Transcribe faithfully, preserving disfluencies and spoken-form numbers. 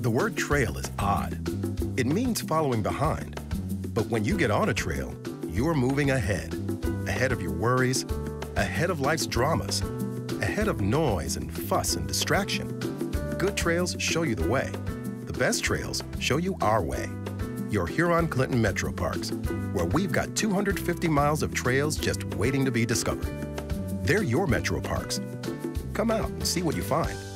The word trail is odd. It means following behind. But when you get on a trail, you're moving ahead. Ahead of your worries, ahead of life's dramas, ahead of noise and fuss and distraction. Good trails show you the way. The best trails show you our way. Your Huron-Clinton Metroparks, where we've got two hundred fifty miles of trails just waiting to be discovered. They're your Metroparks. Come out and see what you find.